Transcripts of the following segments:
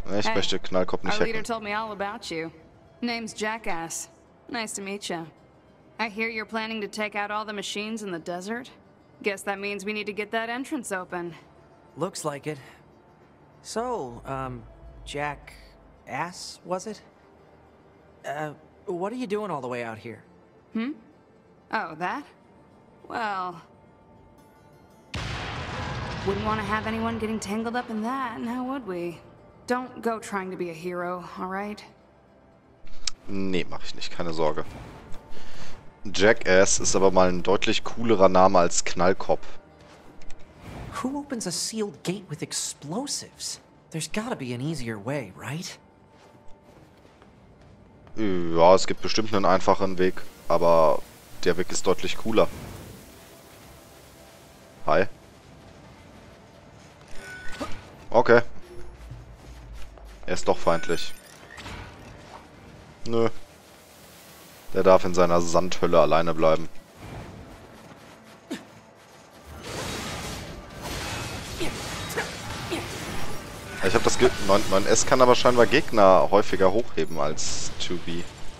Ich Hey, möchte Knallkopf our nicht leader hacken. told me all about you. Name's Jackass. Nice to meet you. I hear you're planning to take out all the machines in the desert. Guess that means we need to get that entrance open. Looks like it. So, Jackass, was it? What are you doing all the way out here? Oh, that? Well... Wouldn't want to have anyone getting tangled up in that, now would we? Don't go trying to be a hero, alright? Nee, mache ich nicht, keine Sorge. Jackass ist aber mal ein deutlich coolerer Name als Knallkopf. Who opens a sealed gate with explosives? There's gotta be an easier way, right? Ja, es gibt bestimmt einen einfachen Weg, aber der Weg ist deutlich cooler. Hi. Okay. Er ist doch feindlich. Nö. Der darf in seiner Sandhölle alleine bleiben. Ich habe das 9S kann aber scheinbar Gegner häufiger hochheben als 2B.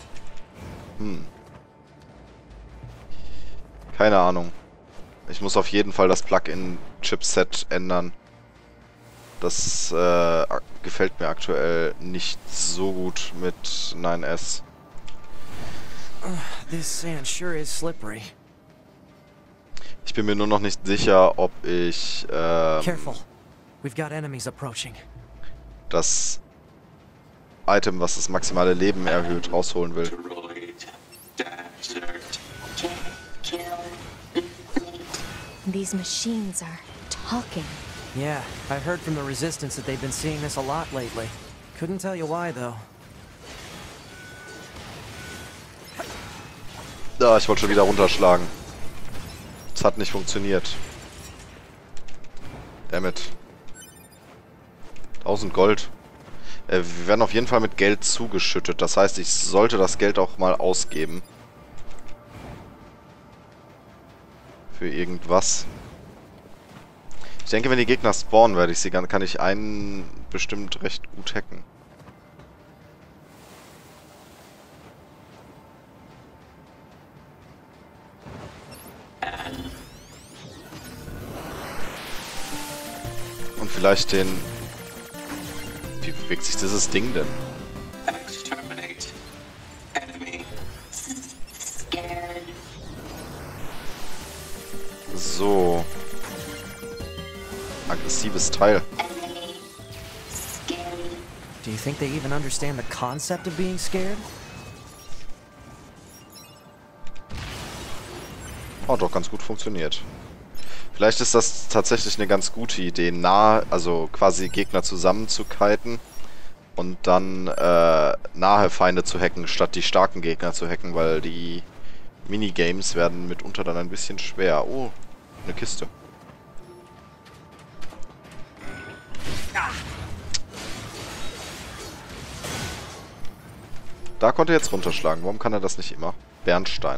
Keine Ahnung. Ich muss auf jeden Fall das Plugin-Chipset ändern. Das gefällt mir aktuell nicht so gut mit 9S. This sand sure is slippery. Ich bin mir nur noch nicht sicher, ob ich Careful. We've got enemies approaching. das Item, was das maximale Leben erhöht, rausholen will. These machines are talking. Yeah, I heard from the Resistance that they've been seeing this a lot lately. Couldn't tell you why, though. Ah, ich wollte schon wieder runterschlagen. Das hat nicht funktioniert. Dammit. 1000 Gold. Wir werden auf jeden Fall mit Geld zugeschüttet. Das heißt, ich sollte das Geld auch mal ausgeben. Für irgendwas. Ich denke, wenn die Gegner spawnen, kann ich einen bestimmt recht gut hacken. Und vielleicht den... Wie bewegt sich dieses Ding denn? Exterminate. Enemy. Scared. So. Aggressives Teil. Enemy. Scary. Do you think they even understand the concept of being scared? Oh, doch ganz gut funktioniert. Vielleicht ist das tatsächlich eine ganz gute Idee, also quasi Gegner zusammenzukiten und dann nahe Feinde zu hacken, statt die starken Gegner zu hacken, weil die Minigames werden mitunter dann ein bisschen schwer. Oh, eine Kiste. Da konnte er jetzt runterschlagen. Warum kann er das nicht immer? Bernstein.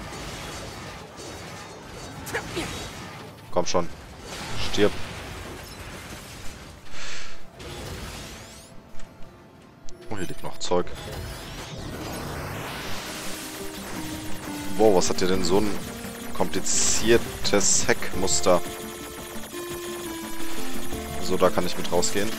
Komm schon. Stirb. Oh, hier liegt noch Zeug. Wow, was hat ihr denn so ein kompliziertes Heckmuster? So, da kann ich mit rausgehen.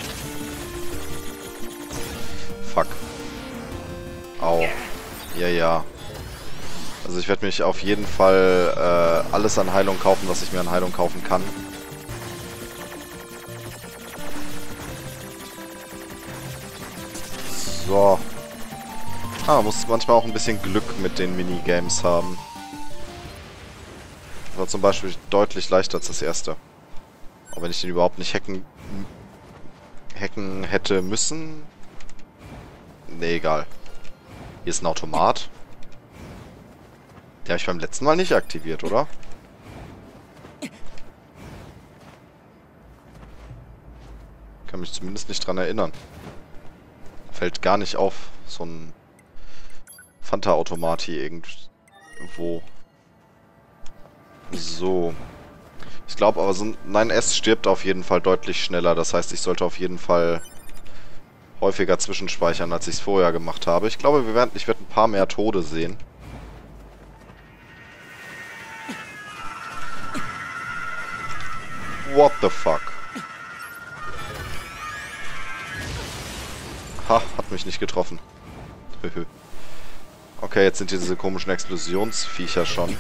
Fuck. Au. Ja, ja. Also ich werde mich auf jeden Fall alles an Heilung kaufen, was ich mir an Heilung kaufen kann. So. Man muss manchmal auch ein bisschen Glück mit den Minigames haben. Das war zum Beispiel deutlich leichter als das erste. Auch wenn ich den überhaupt nicht hacken hätte müssen. Nee, egal. Hier ist ein Automat. Den habe ich beim letzten Mal nicht aktiviert, oder? Kann mich zumindest nicht dran erinnern. Fällt gar nicht auf, so ein Fanta-Automat hier irgendwo. So. Ich glaube aber, so ein 9S stirbt auf jeden Fall deutlich schneller. Das heißt, ich sollte auf jeden Fall häufiger zwischenspeichern, als ich es vorher gemacht habe. Ich glaube, ich werde ein paar mehr Tode sehen. What the fuck? Ha, hat mich nicht getroffen. Okay, jetzt sind hier diese komischen Explosionsviecher schon.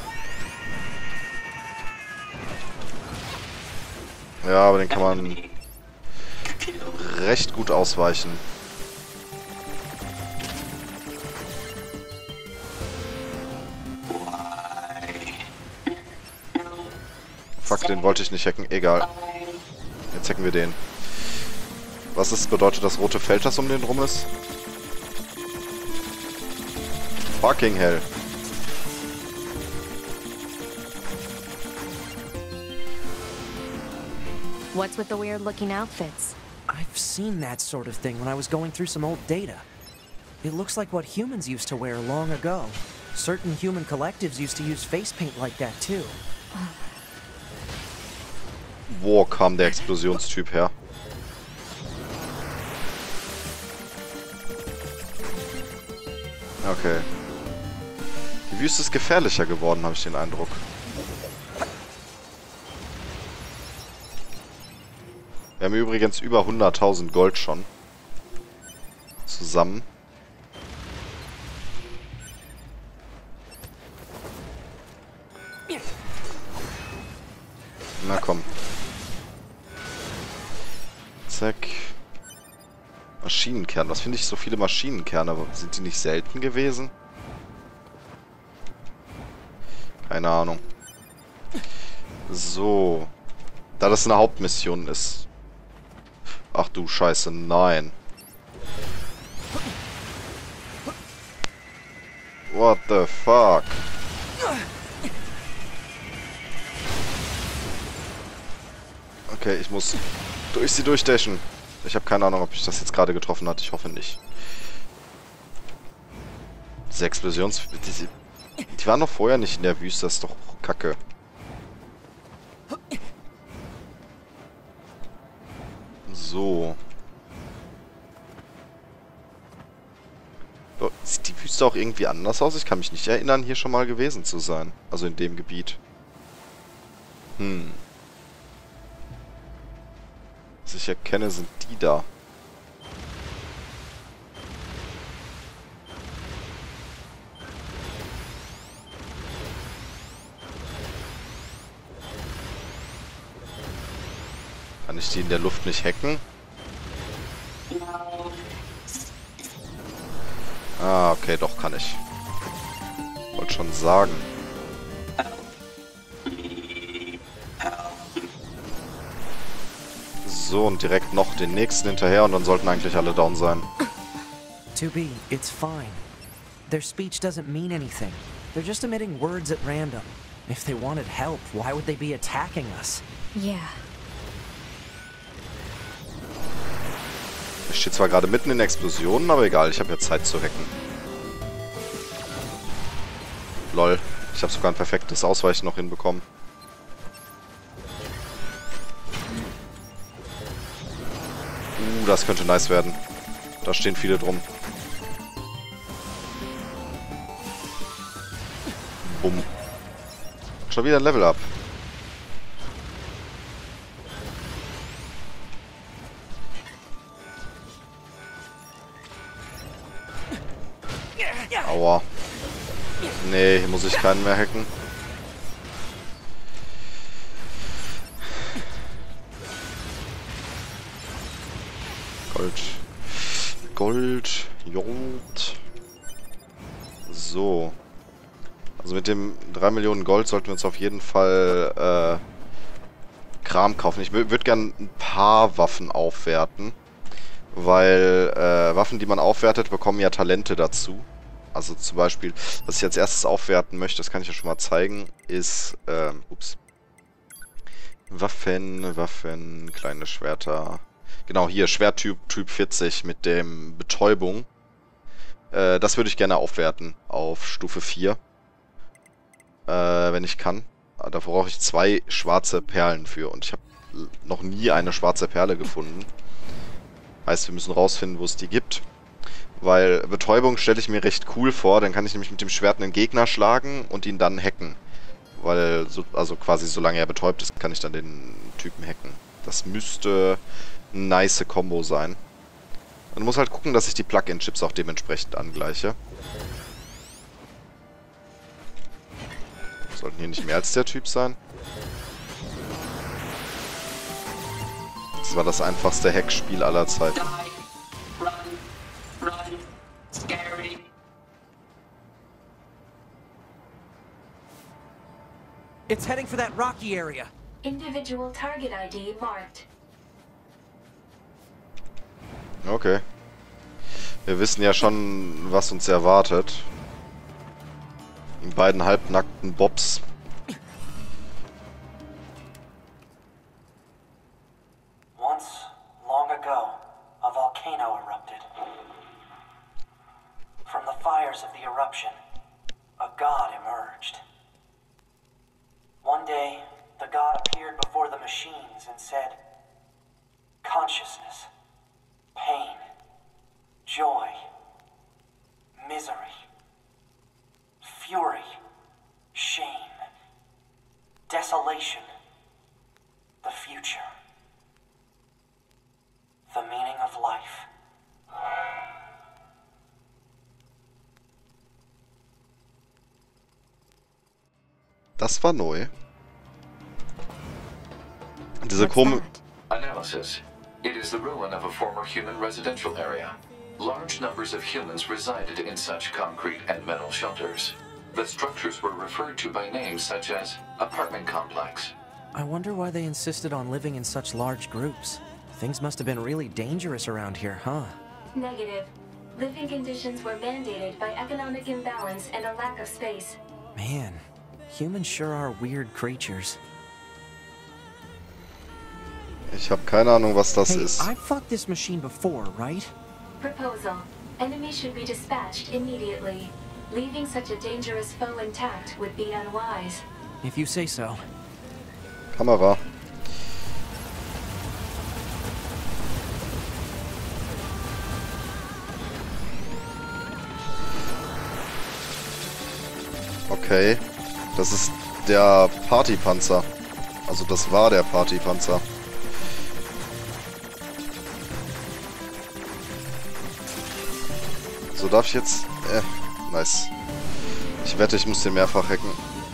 Ja, aber den kann man recht gut ausweichen. Fuck, den wollte ich nicht hacken. Egal. Jetzt hacken wir den. Was ist, bedeutet das rote Feld, das um den rum ist? Fucking hell. What's with the weird-looking outfits? I've seen that sort of thing when I was going through some old data. It looks like what humans used to wear long ago. Certain human collectives used to use face paint like that too. Wo kam der Explosionstyp her? Okay. Die Wüste ist gefährlicher geworden, habe ich den Eindruck. Wir haben übrigens über 100.000 Gold schon. Zusammen. Na komm. Zack. Maschinenkern. Was finde ich so viele Maschinenkerne? Sind die nicht selten gewesen? Keine Ahnung. So. Da das eine Hauptmission ist. Ach du Scheiße, nein. What the fuck? Okay, ich muss durch sie durchdashen. Ich habe keine Ahnung, ob ich das jetzt gerade getroffen hat. Ich hoffe nicht. Diese Explosions... Die waren doch vorher nicht in der Wüste. Das ist doch Kacke. So. Sieht die Wüste auch irgendwie anders aus? Ich kann mich nicht erinnern, hier schon mal gewesen zu sein. Also in dem Gebiet. Was ich erkenne, sind die da. Kann ich die in der Luft nicht hacken? Ah, okay, doch, kann ich. Wollte schon sagen. So, und direkt noch den nächsten hinterher und dann sollten eigentlich alle down sein. To be, it's fine. Their speech doesn't mean anything. They're just emitting words at random. If they wanted help, why would they be attacking us? Yeah. Ich stehe zwar gerade mitten in Explosionen, aber egal, ich habe ja Zeit zu hacken. Lol, ich habe sogar ein perfektes Ausweichen noch hinbekommen. Das könnte nice werden. Da stehen viele drum. Bumm. Schon wieder ein Level Up. Aua. Nee, hier muss ich keinen mehr hacken. Gold, Gold. So. Also mit dem 3 Millionen Gold sollten wir uns auf jeden Fall Kram kaufen. Ich würde gerne ein paar Waffen aufwerten. Weil Waffen, die man aufwertet, bekommen ja Talente dazu. Also zum Beispiel, was ich als erstes aufwerten möchte, das kann ich ja schon mal zeigen, ist, Waffen, kleine Schwerter. Genau, hier, Schwerttyp Typ 40 mit dem Betäubung. Das würde ich gerne aufwerten auf Stufe 4. Wenn ich kann. Da brauche ich 2 schwarze Perlen für. Und ich habe noch nie eine schwarze Perle gefunden. Heißt, wir müssen rausfinden, wo es die gibt. Weil Betäubung stelle ich mir recht cool vor. Dann kann ich nämlich mit dem Schwert einen Gegner schlagen und ihn dann hacken. Weil, also quasi solange er betäubt ist, kann ich dann den Typen hacken. Das müsste eine nice Combo sein. Man muss halt gucken, dass ich die Plug-in-Chips auch dementsprechend angleiche. Sollten hier nicht mehr als der Typ sein. Das war das einfachste Hackspiel aller Zeiten. Die. Run. Run. Scary. It's heading for that rocky area. Individual target ID marked. Okay. Wir wissen ja schon, was uns erwartet. Die beiden halbnackten Bobs. Once, long ago, a volcano erupted. From the fires of the eruption, a god emerged. One day, the god appeared before the machines and said, "Consciousness, pain, joy, misery, fury, shame, desolation, the future, the meaning of life." Das war neu. Diese What's komische... that? Analysis. It is the ruin of a former human residential area. Large numbers of humans resided in such concrete and metal shelters. The structures were referred to by names such as apartment complex. I wonder why they insisted on living in such large groups. Things must have been really dangerous around here, huh? Negative. Living conditions were mandated by economic imbalance and a lack of space. Man, humans sure are weird creatures. Ich habe keine Ahnung, was das Hey, ist. I've fought this machine before, right? Proposal. Enemy should be dispatched immediately. Leaving such a dangerous foe intact would be unwise. If you say so. Kamera. Okay. Das ist der Partypanzer. Also das war der Partypanzer. So, darf ich jetzt... nice. Ich wette, ich muss den mehrfach hacken.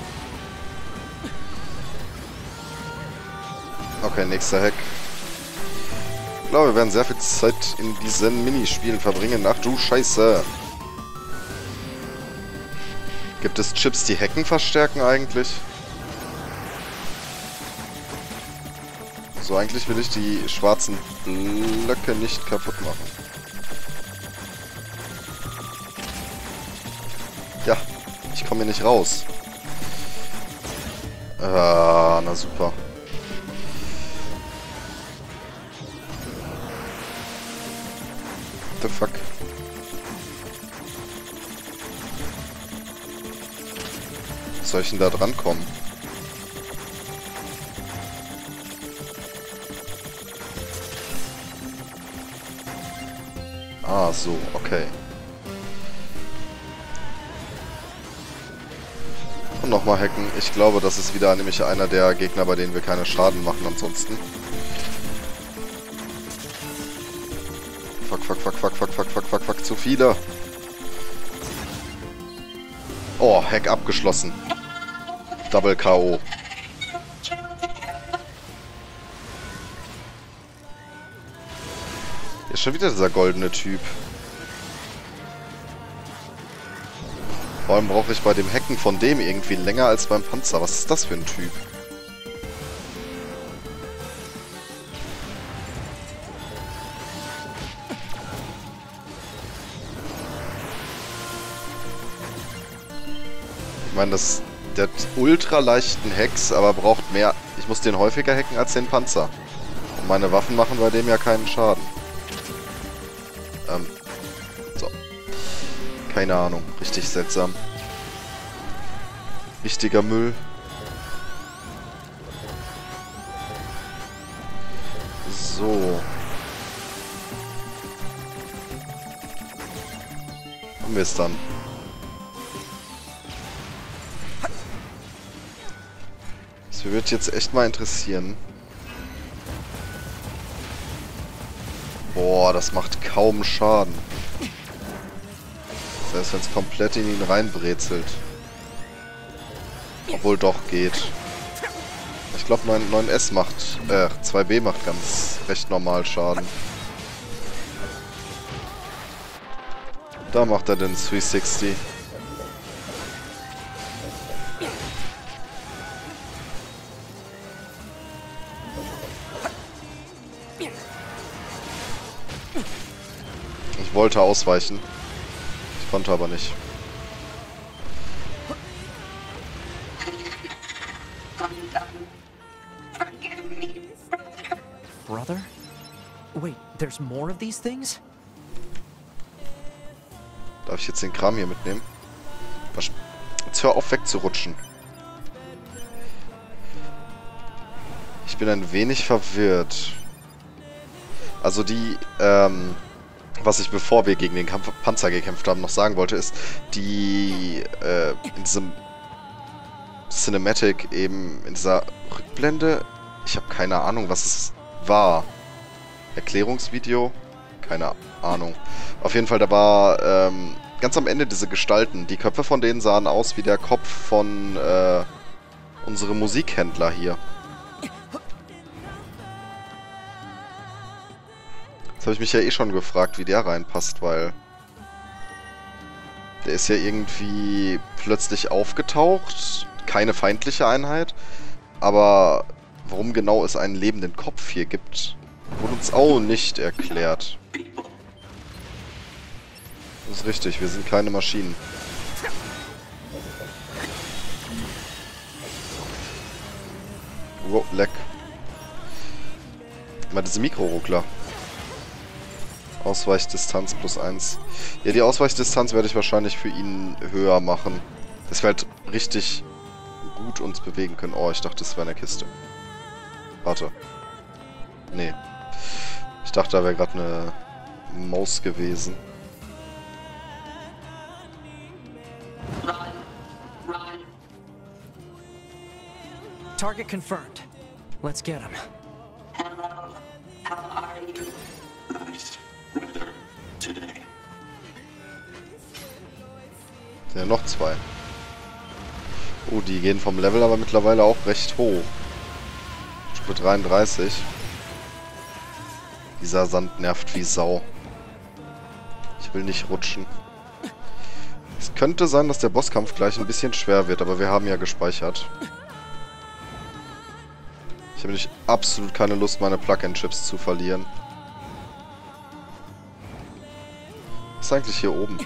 Okay, nächster Hack. Ich glaube, wir werden sehr viel Zeit in diesen Minispielen verbringen. Ach du Scheiße. Gibt es Chips, die Hacken verstärken eigentlich? So, eigentlich will ich die schwarzen Blöcke nicht kaputt machen. Ja, ich komme hier nicht raus. Ah, na super. What the fuck? Wie soll ich denn da dran kommen? Ah, so, okay. Und nochmal hacken. Ich glaube, das ist wieder nämlich einer der Gegner, bei denen wir keine Schaden machen ansonsten. Fuck, zu viele. Oh, Hack abgeschlossen. Double K.O. Ist schon wieder dieser goldene Typ. Vor allem brauche ich bei dem Hacken von dem irgendwie länger als beim Panzer. Was ist das für ein Typ? Ich meine, der hat ultra leichten Hacks, aber braucht mehr... Ich muss den häufiger hacken als den Panzer. Und meine Waffen machen bei dem ja keinen Schaden. So. Keine Ahnung. Richtig seltsam. Richtiger Müll. So. Haben wir es dann. Das würde jetzt echt mal interessieren. Boah, das macht kaum Schaden. Das heißt, wenn es komplett in ihn reinbrezelt. Obwohl doch geht. Ich glaube 9S macht, 2B macht ganz recht normal Schaden. Da macht er den 360. Ich wollte ausweichen. Ich konnte aber nicht. Brother? Wait, there's more of these things? Darf ich jetzt den Kram hier mitnehmen? Jetzt hör auf wegzurutschen. Ich bin ein wenig verwirrt. Also die, was ich bevor wir gegen den Panzer gekämpft haben, noch sagen wollte, ist, die in diesem Cinematic eben, in dieser Rückblende, ich habe keine Ahnung, was es war. Erklärungsvideo? Keine Ahnung. Auf jeden Fall, da war ganz am Ende diese Gestalten. Die Köpfe von denen sahen aus wie der Kopf von unserem Musikhändler hier. Jetzt habe ich mich ja eh schon gefragt, wie der reinpasst, weil der ist ja irgendwie plötzlich aufgetaucht. Keine feindliche Einheit. Aber warum genau es einen lebenden Kopf hier gibt, wurde uns auch nicht erklärt. Das ist richtig, wir sind keine Maschinen. Wow, leck. Mal diese Mikroruckler. Ausweichdistanz +1. Ja, die Ausweichdistanz werde ich wahrscheinlich für ihn höher machen. Dass wir halt richtig gut uns bewegen können. Oh, ich dachte, das wäre eine Kiste. Warte. Nee. Ich dachte, da wäre gerade eine Maus gewesen. Target confirmed. Let's get him. Hello, how are you? Nice weather today. Sind ja noch 2. Oh, die gehen vom Level aber mittlerweile auch recht hoch. Stufe 33. Dieser Sand nervt wie Sau. Ich will nicht rutschen. Es könnte sein, dass der Bosskampf gleich ein bisschen schwer wird, aber wir haben ja gespeichert. Ich habe nämlich absolut keine Lust, meine Plug-in-Chips zu verlieren. Was ist eigentlich hier oben?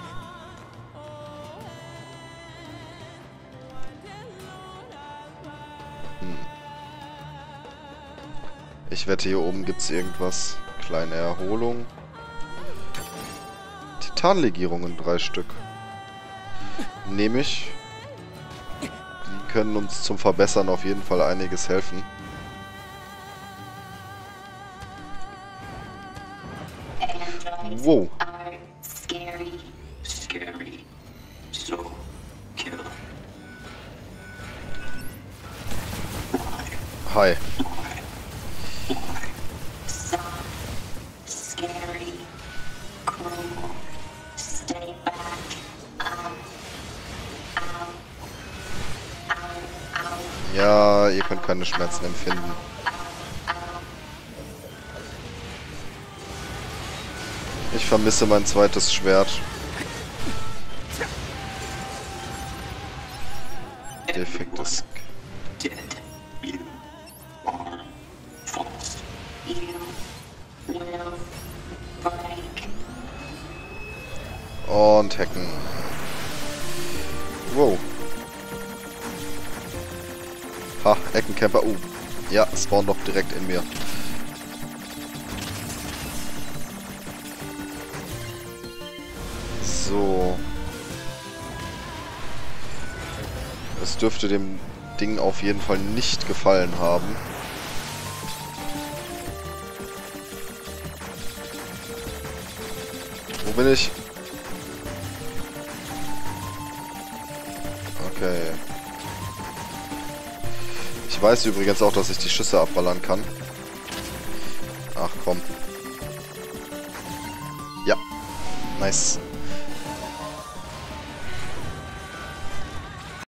Ich wette, hier oben gibt es irgendwas. Kleine Erholung. Titanlegierungen, 3 Stück. Nehme ich. Die können uns zum Verbessern auf jeden Fall einiges helfen. Wow. Scary. Scary. So, kill. Hi. So, scary. Cruel. Stay back. Ja, ihr könnt keine Schmerzen empfinden. Ich vermisse mein zweites Schwert. Defektes. Dead. You are false. You will break. Und hacken. Wow. Ha, Eckencamper. Ja, spawn doch direkt in mir. So. Es dürfte dem Ding auf jeden Fall nicht gefallen haben. Wo bin ich? Okay. Ich weiß übrigens auch, dass ich die Schüsse abballern kann. Ach komm. Ja. Nice.